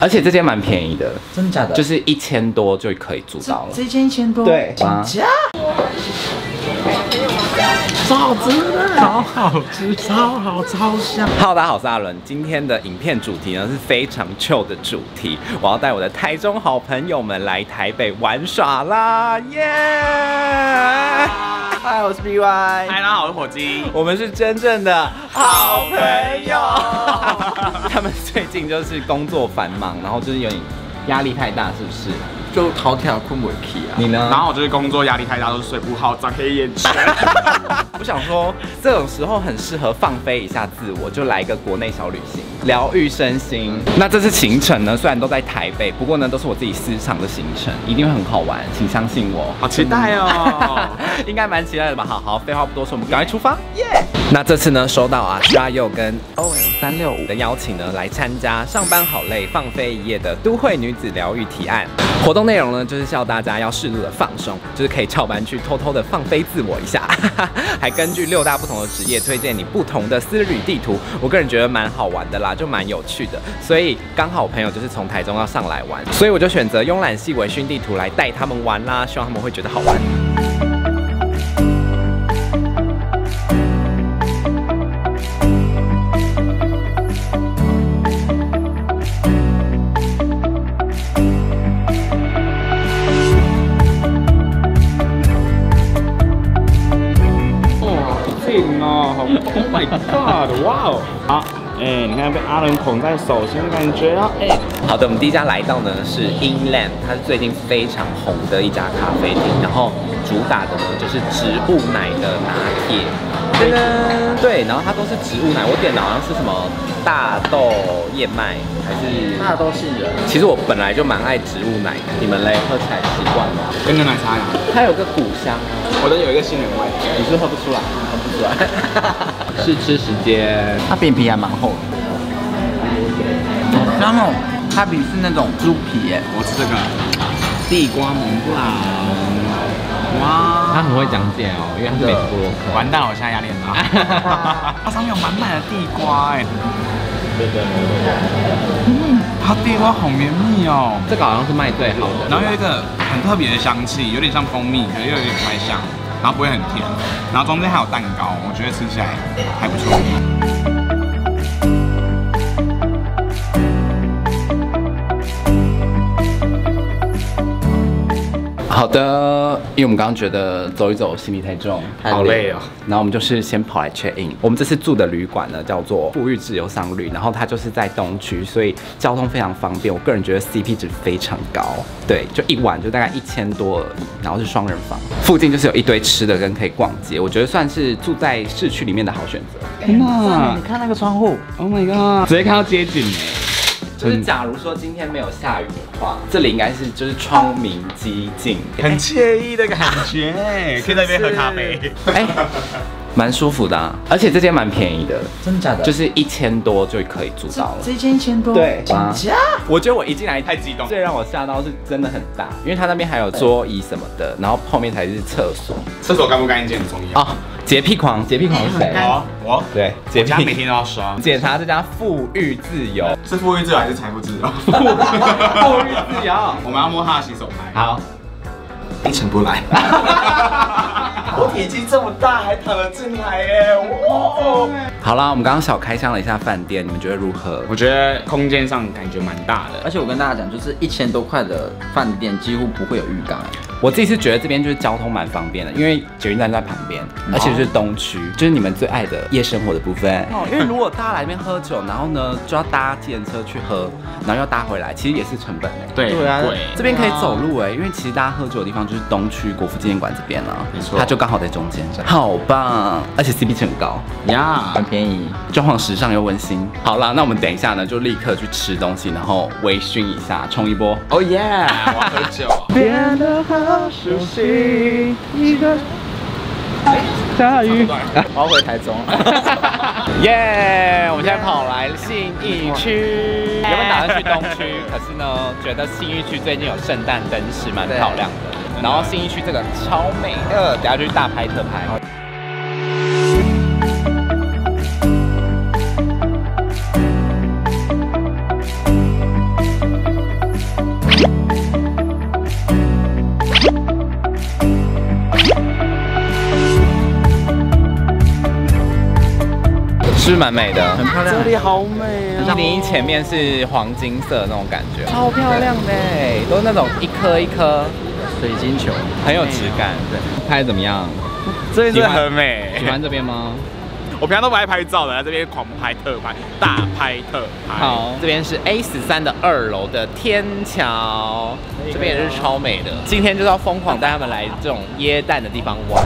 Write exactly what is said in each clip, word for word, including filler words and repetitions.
而且这间蛮便宜的， 真的假的？ 就是一千多就可以住到了。 这间一千多， 对， 真假？超好吃的，超好吃，超好，超香。 Hello， 大家好，我是阿伦。今天的影片主題呢是非常 chill 的主題，我要帶我的台中好朋友們來台北玩耍啦，耶！嗨，我是 B Y。 嗨，大家好，我是火雞。 我們是真正的好朋友。他們最近就是工作繁忙，然後就是有點壓力太大，是不是？ 就头条困不起啊。 你呢？ 然后我就是工作压力太大，都睡不好，长黑眼圈。 我想说，这种时候很适合放飞一下自我，就来一个国内小旅行，疗愈身心。那这次行程呢，虽然都在台北，不过呢，都是我自己私藏的行程，一定会很好玩，请相信我。 好期待哦！ 应该蛮期待的吧？好好，废话不多说，我们赶快出发，耶！ Yeah! 那这次呢，收到啊 Strayo 跟 O L 三六五的邀请呢，来参加上班好累，放飞一夜的都会女子疗愈提案。活动内容呢，就是叫大家要适度的放松，就是可以翘班去偷偷的放飞自我一下，还根据六大不同的职业推荐你不同的私旅地图。我个人觉得蛮好玩的啦，就蛮有趣的。所以刚好我朋友就是从台中要上来玩，所以我就选择慵懒系微醺地图来带他们玩啦，希望他们会觉得好玩。 哦 ，Oh my God， 哇哦！好，哎，你看被阿伦捧在手心，感觉啊，哎。 好的，我们第一家来到呢是 Inland， 它是最近非常红的一家咖啡厅，然后主打的呢就是植物奶的拿铁。噔噔，对，然后它都是植物奶，我点的好像是什么大豆燕麦还是大豆杏仁。 其实我本来就蛮爱植物奶的，你们嘞喝起来习惯吗？ 跟着奶茶呀， 它有个谷香啊， 我的有一个杏仁味， 你是喝不出来，喝不出来。试吃时间， 它饼皮还蛮厚的，好香哦！它比是那种猪皮耶。 我吃这个地瓜蒙布朗，哇， 他很会讲解哦，因为他是美食部落客。 完蛋了，我现在压力很大。它上面有满满的地瓜哎，嗯，它地瓜好绵密哦。这个好像是卖最好的， 然后有一个很特别的香气，有点像蜂蜜，可是又有点不太像。 然后不会很甜，然后中间还有蛋糕，我觉得吃起来还不错。 好的，因为我们刚刚觉得走一走行李太重， 好累哦。 然后我们就是先跑来 check in。我们这次住的旅馆呢叫做富裕自由商旅，然后它就是在东区，所以交通非常方便。我个人觉得 C P 值非常高，对，就一晚就大概一千多而已，然后是双人房，附近就是有一堆吃的跟可以逛街，我觉得算是住在市区里面的好选择。 天哪，你看那个窗户 ，Oh my god， 直接看到街景哎。 就是假如说今天没有下雨的话，这里应该是就是窗明几净， 很惬意的感觉，可以在那边喝咖啡， 哎，蛮舒服的啊，而且这间蛮便宜的， 真的假的？ 就是一千多就可以住到了， 这间一千多， 对， 真假？ 我觉得我一进来太激动， 最让我吓到是真的很大，因为它那边还有桌椅什么的，然后后面才是厕所， 厕所干不干净很重要哦。 洁癖狂，洁癖狂是谁？ 我，我， 对，洁癖， 每天都要刷。 检查这家富裕自由， 是富裕自由还是财富自由？ 富裕自由。 我们要摸他的洗手台。 好， 一尘不染。我体积这么大，还躺得进来耶！哇！ 好啦，我们刚刚小开箱了一下饭店，你们觉得如何？ 我觉得空间上感觉蛮大的， 而且我跟大家讲，就是一千多块的饭店几乎不会有浴缸哎。 我自己是觉得这边就是交通蛮方便的，因为捷运站在旁边，而且是东区，就是你们最爱的夜生活的部分。哦，因为如果大家来这边喝酒，然后呢就要搭计程车去喝，然后要搭回来，其实也是成本哎。 对对啊， 这边可以走路哎，因为其实大家喝酒的地方就是东区国父纪念馆这边啊，没错，它就刚好在中间，好棒，而且 C P 值很高呀，很便宜， 装潢时尚又温馨。好啦，那我们等一下呢就立刻去吃东西，然后微醺一下，冲一波。 哦耶，我要喝酒。 变得好熟悉。 一个下雨， 我要回台中。 耶！我们现在跑来信义区，原本打算去东区，可是呢，觉得信义区最近有圣诞灯饰，蛮漂亮的。然后信义区这个超美的，等下就去大拍特拍。 是不是蛮美的？ 很漂亮。 这里好美啊！你前面是黄金色那种感觉，超漂亮的，都是那种一颗一颗水晶球， 很有质感。对，拍得怎么样？ 这边真的很美。 喜欢这边吗？ 我平常都不爱拍照的，在这边狂拍特拍，大拍特拍。 好，这边是 A 十三的二楼的天桥，这边也是超美的。今天就是要疯狂带他们来这种椰蛋的地方玩。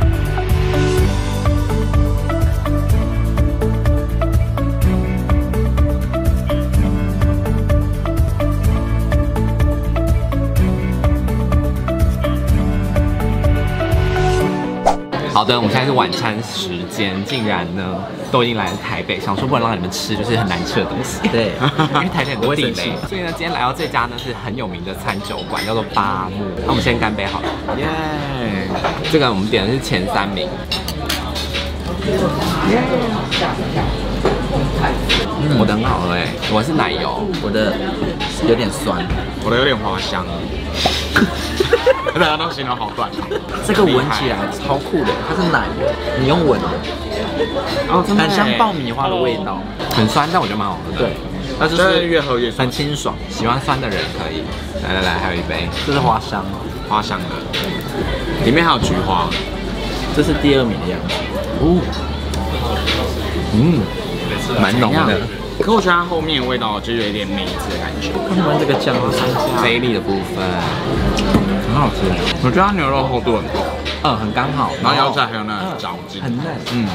好的，我们现在是晚餐时间，竟然呢都已经来了台北，想说不能让你们吃就是很难吃的东西。 对， 因为台北很多地雷，所以呢今天来到这家呢是很有名的餐酒馆，叫做八木。那我们先干杯好了，耶！这个我们点的是前三名。嗯、我的很好喝哎，我是奶油， 我的有点酸， 我的有点花香。大家都形容好短。 这个闻起来超酷的，它是奶油，你用闻的， 哦，真的很像爆米花的味道， 很酸，但我觉得蛮好喝的。 对，它就是越喝越很清爽， 喜欢酸的人可以。来来来，还有一杯， 这是花香， 花香的，里面还有菊花， 这是第二名的样子。 哦，嗯，蛮浓的。 可我觉得它后面的味道就有一点梅子的感觉。 看完这个酱是菲力的部分， 很好吃。 我觉得它牛肉厚度很够， 嗯，很刚好， 然后腰菜还有那个嚼劲， 很嫩， 嗯，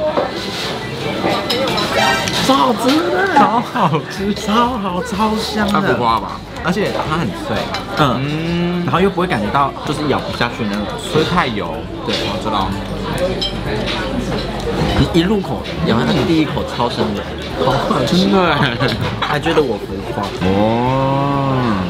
超好吃的，超好吃，超好，超香的。 它不花吧？ 而且它很脆， 嗯嗯，然后又不会感觉到就是咬不下去那种， 不是太油。 对，我知道。 你一入口咬下那个第一口超生的，好好吃， 真的， 还觉得我浮夸。 哦，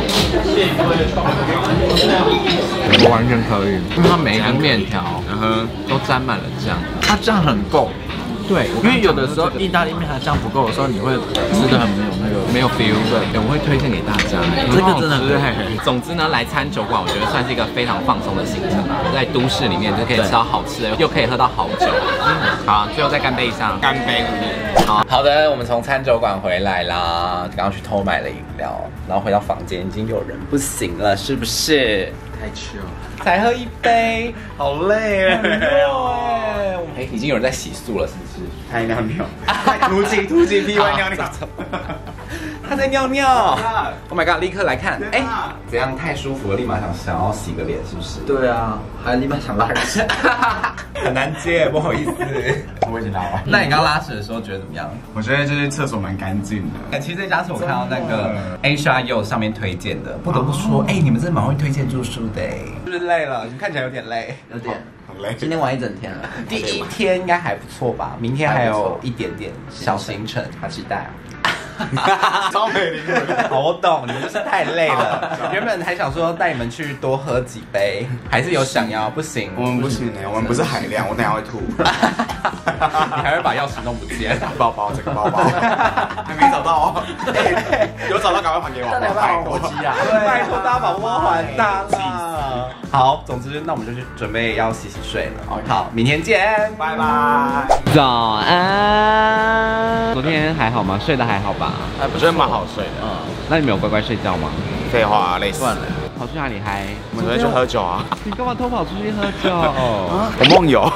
我完全可以，因为它每一根面条， 嗯哼， 都沾满了酱， 它酱很够。 对， 因为有的时候意大利面它酱不够的时候，你会吃的很没有那个没有 feel。对，我会推荐给大家， 这个真的很对。总之呢，来餐酒馆，我觉得算是一个非常放松的行程吧。在都市里面就可以吃到好吃的，又可以喝到好酒。嗯，好，最后再干杯一下， 干杯！ 好好的，我们从餐酒馆回来啦，刚刚去偷买了饮料，然后回到房间已经有人不行了，是不是？ 太糗， 才喝一杯， 好累哎， 很热哎。哎，已经有人在洗漱了，是不是？ 太尿尿，突击突击 P Y 尿尿， 他在尿尿。Oh my god！ 立刻来看，哎，怎样太舒服了，立马想想要洗个脸，是不是？ 对啊，还立马想拉屎， 很难接，不好意思。 我已经拉完。 那你刚拉屎的时候觉得怎么样？ 我觉得就是厕所蛮干净的。 其实这家是我看到那个 Asia You 上面推荐的，不得不说，哎，你们真的蛮会推荐住宿的哎。是不是累了？你看起来有点累， 有点。 很累， 今天玩一整天了。 第一天应该还不错吧？明天还有一点点小行程， 好期待啊！ 超美灵魂， 我懂，你们就是太累了。原本还想说带你们去多喝几杯，还是有想要，不行， 我们不行哎，我们不是海量，我等下会吐。 你还会把钥匙弄不见， 包包这个包包还没找到哦，有找到赶快还给我， 拜托机啊， 拜托大家把包包还他啦。好，总之那我们就去准备要洗洗睡了。好，明天见， 拜拜。 早安。昨天还好吗？睡得还好吧？ 哎，我觉得蛮好睡的。 嗯，那你们有乖乖睡觉吗？ 废话，累死了。 跑去哪里嗨？ 我们昨天去喝酒啊。 你干嘛偷跑出去喝酒？ 我梦游。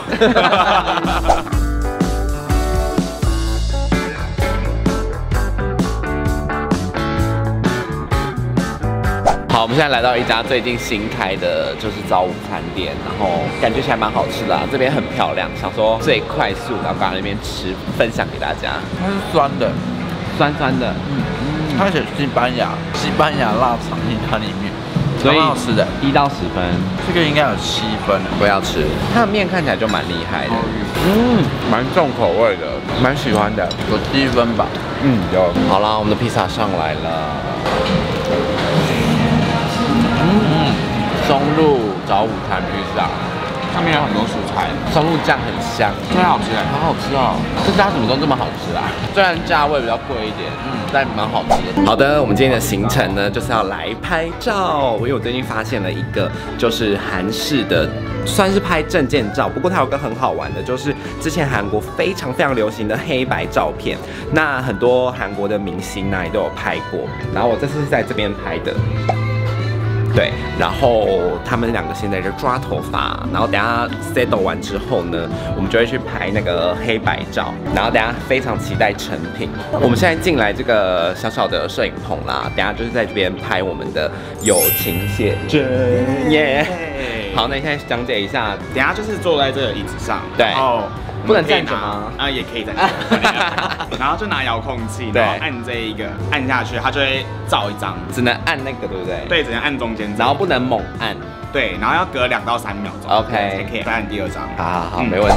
好，我们现在来到一家最近新开的，就是早午餐店，然后感觉起来蛮好吃的啊。这边很漂亮，想说最快速，然后刚那边吃，分享给大家。 它是酸的， 酸酸的，嗯， 它写西班牙西班牙腊肠意大利面， 所以蛮好吃的， 一到十分， 这个应该有七分。 我要吃，它的面看起来就蛮厉害的，嗯，蛮重口味的，蛮喜欢的， 有七分吧。 嗯，有。好啦，我们的披萨上来了。嗯，松露早午餐披萨， 上面有很多蔬菜， 松露酱很香， 真好吃哎， 好好吃哦！这家怎么都这么好吃啊？虽然价位比较贵一点，嗯，但蛮好吃的。好的，我们今天的行程呢，就是要来拍照。因为我最近发现了一个，就是韩式的，算是拍证件照。不过它有个很好玩的，就是之前韩国非常非常流行的黑白照片。那很多韩国的明星呢也都有拍过。然后我这次是在这边拍的。对，然后他们两个现在就抓头发，然后等下 settle 完之后呢，我们就会去拍那个黑白照，然后等下非常期待成品。我们现在进来这个小小的摄影棚啦，等下就是在这边拍我们的友情写真耶。好，那你现在讲解一下， 等下就是坐在这个椅子上， 对， 然后不能站着吗？ 啊，也可以站着，然后就拿遥控器，然后按这一个按下去，它就会照一张， 只能按那个，对不对？ 对，只能按中间， 然后不能猛按， 对，然后要隔两到三秒钟 ，OK， 才可以再按第二张。 好好好，没问题。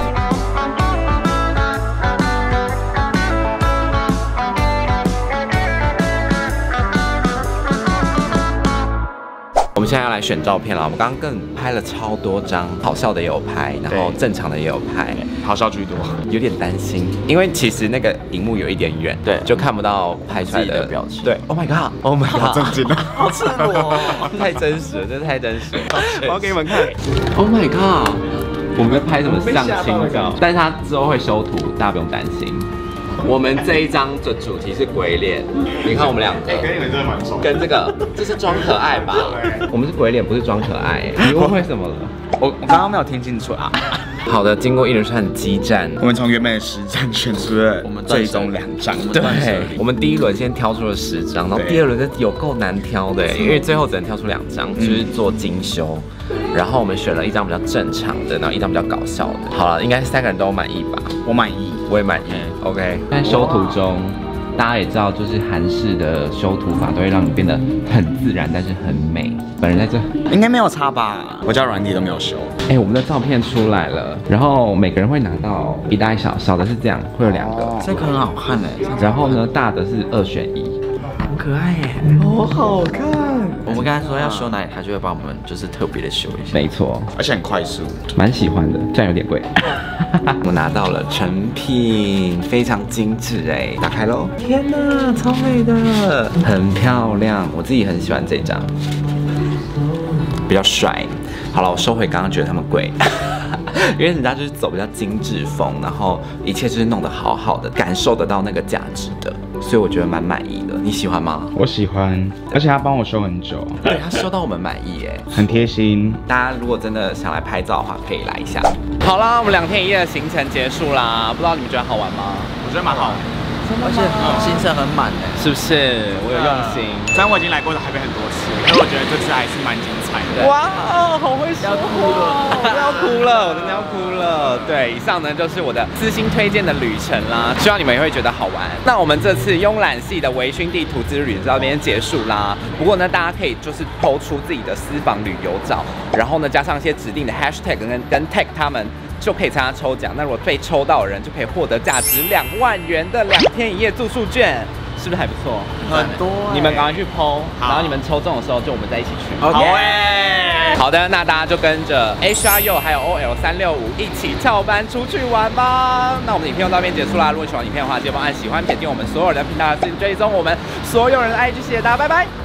我们现在要来选照片了。我们刚刚更拍了超多张，好笑的也有拍，然后正常的也有拍， 好笑居多， 有点担心，因为其实那个荧幕有一点远，对，就看不到拍出来的表情。对 ，Oh my god，Oh my god， 好震惊啊， 好赤裸，太真实了，真的太真实了。我要给你们看 ，Oh my god， 我们在拍什么相亲照？但是他之后会修图，大家不用担心。我们这一张的主题是鬼脸，你看我们两个， 跟你们真的蛮熟， 跟这个，这是装可爱吧？我们是鬼脸，不是装可爱。你误会什么了？ 我我刚刚没有听清楚啊。 好的，经过一连串的激战， 我们从原本的十张选出了我们最终两张。 对，我们第一轮先挑出了十张，然后第二轮有够难挑的，因为最后只能挑出两张，就是做精修。然后我们选了一张比较正常的，然后一张比较搞笑的。好了，应该三个人都满意吧？ 我满意， 我也满意。OK。在修图中，大家也知道，就是韩式的修图法都会让你变得很自然，但是很美。本人在这， 应该没有差吧？我叫软体都没有修。 哎，我们的照片出来了，然后每个人会拿到一大一小，小的是这样，会有两个。 这个很好看哎。 然后呢，大的是二选一。 很可爱耶， 好好看。 我们刚才说要修哪里，他就会帮我们就是特别的修一下。 没错， 而且很快速， 蛮喜欢的，虽然有点贵。我拿到了成品，非常精致哎，打开喽！天哪，超美的，很漂亮，我自己很喜欢这张，比较帅。好了，我收回刚刚觉得他们贵。因为人家就是走比较精致风，然后一切就是弄得好好的，感受得到那个价值的，所以我觉得蛮满意的。你喜欢吗？ 我喜欢，而且他帮我修很久， 对他修到我们满意哎， 很贴心。 大家如果真的想来拍照的话，可以来一下。好啦，我们两天一夜的行程结束啦，不知道你们觉得好玩吗？ 我觉得蛮好玩， 而且行程很满哎， 是不是？我有用心。 虽然我已经来过台北很多次，可是我觉得这次还是蛮精彩的。 哇，好会说，要哭了，要哭了，我真的要哭了。对，以上呢就是我的私心推荐的旅程啦，希望你们也会觉得好玩。那我们这次慵懒系的微醺地图之旅就到这边结束啦。不过呢，大家可以就是抛出自己的私房旅游照，然后呢加上一些指定的 hashtag 跟跟 tag 他们。就可以参加抽奖。那如果被抽到的人，就可以获得价值两万元的两天一夜住宿券，是不是还不错？ 很多、欸。 你们赶快去 po， 然后你们抽中的时候，就我们再一起去。 好哎、欸。好的，那大家就跟着 H R U 还有 O L 三六五一起翘班出去玩吧。那我们的影片就到这边结束啦。如果喜欢影片的话，记得帮按喜欢，点进我们所有人的频道的资讯追踪我们所有人的 I G， 谢谢大家，拜拜。